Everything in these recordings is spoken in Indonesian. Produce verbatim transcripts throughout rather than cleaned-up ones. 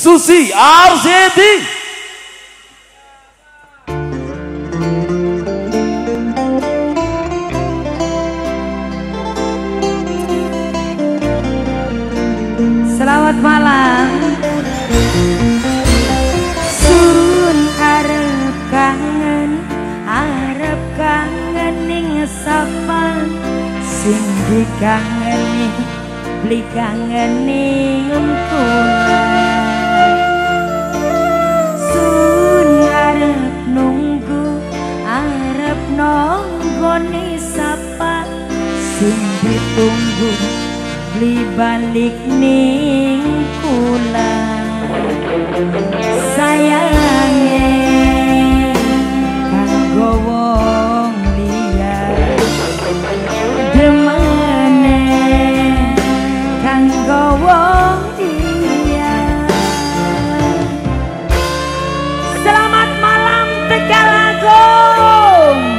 Susi Arzedi. Selamat malam. Sun arep kangen, arep kangen ning sapa sing dikangeni, beli kangen ning kula. Sun arep nunggu, arep nonggoni sapa sing ditunggu, beli balik ning kula. Sayange kanggo wong liya, demene kanggo wong liya. Selamat malam Tegalagung.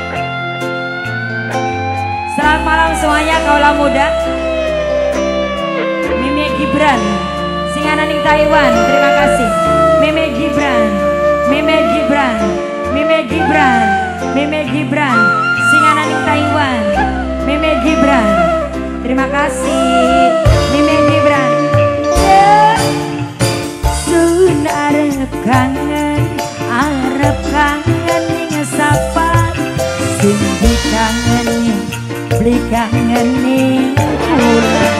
Selamat malam semuanya kaula muda. Gibran, Singana ning Taiwan, terima kasih. Meme Gibran, Meme Gibran, Meme Gibran, Meme Gibran, Singana ning Taiwan, Meme Gibran, terima kasih. Meme Gibran. Sun arep kangen, arep kangen ning sapa sing dikangeni, beli kangen ning kula.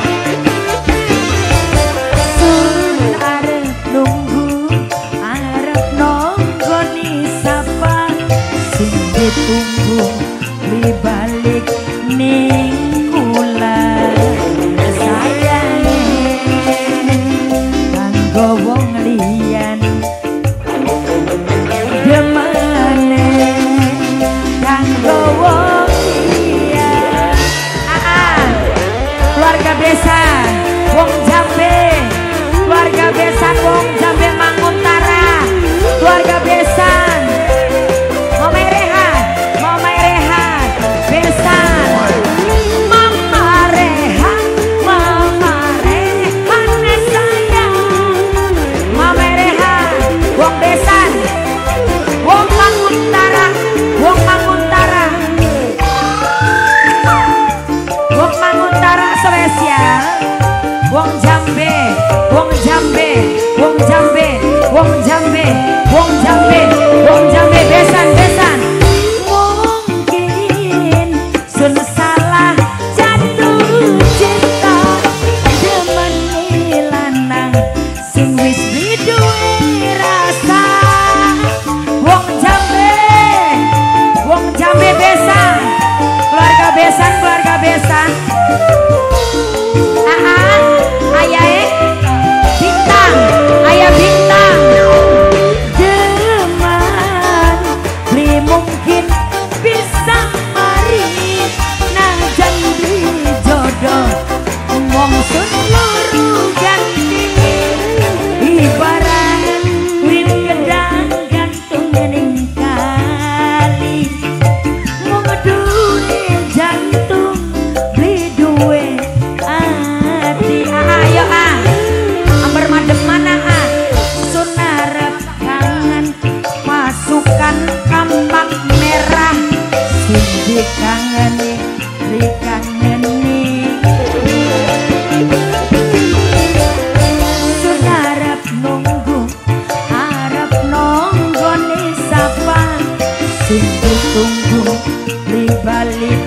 Ditunggu di balik ning kula. Sayange kanggo wong liyan, demene kanggo wong liyan. Ah, keluarga besan wong Jambe, keluarga besan wong Jambe Manguntara, keluarga besan wong Jambe, wong Jambe, wong Jambe, wong Jambe, wong Jambe, wong Jambe, besan, besan. Mungkin sun salah jatuh cinta, demen lanang sing wis duwe rasa. Wong Jambe, wong Jambe besan, keluarga besan, keluarga besan. Ayah bintang, ayah bintang, deman beli mungkin bisa mari najan di jodoh wong sun loro ganti ibarat wit gedang gantung ning kali wong duwe jantung beli duwe ati. Ayo ah, amber madem mana ah, sun arep kangen pasukan kampak merah sing dikangeni, dikangeni. Sun arep nunggu, arep nonggoni sapa sing ditunggu, beli balik